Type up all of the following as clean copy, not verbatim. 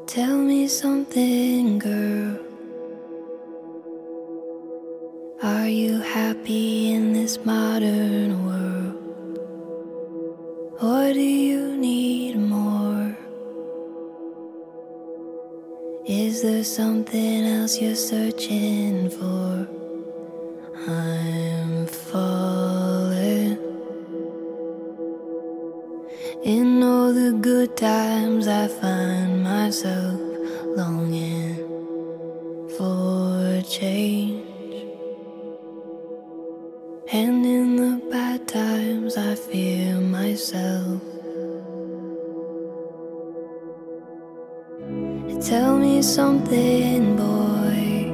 Tell me something, girl. Are you happy in this modern world? Or do you need more? Is there something else you're searching for? I'm falling. In all the good times I find myself longing for change. And in the bad times I fear myself. Tell me something, boy.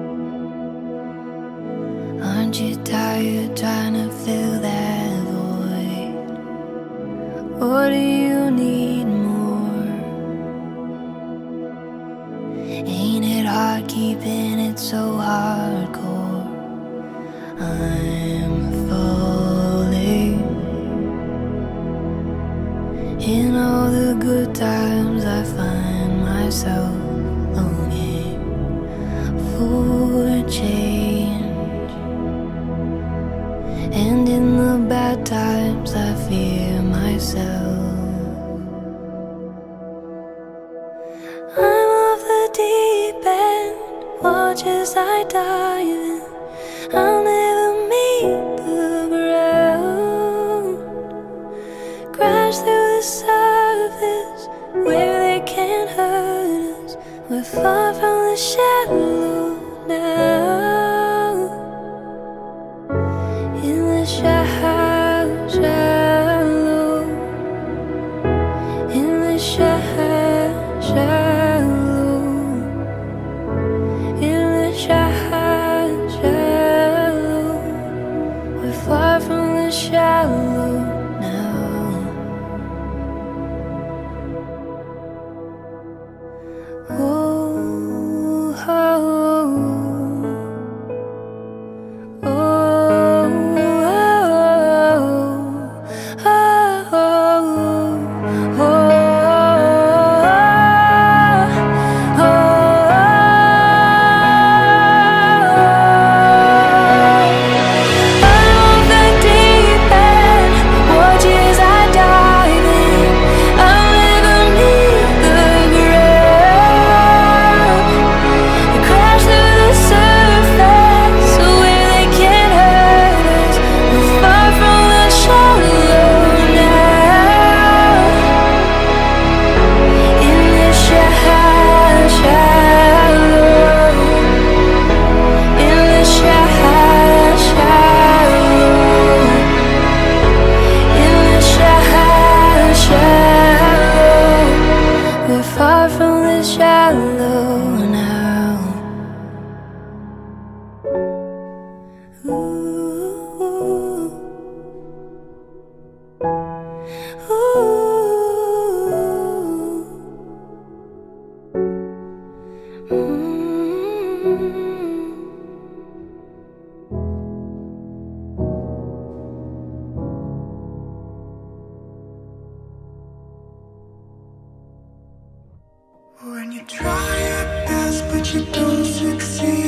Aren't you tired trying to fill that void? Or do you need more? Ain't it hard keeping it so hardcore? I'm falling. In all the good times I find myself longing for change. And in the bad times I fear myself. I'm off the deep end, watch as I dive in. I'll never meet the ground. Crash through the surface where they can't hurt us. We're far from the shallow now. In the shallow, in the shallow. Far from the shallow now. Oh, oh, oh, far from the shallow now. Ooh, When you try your best but you don't succeed.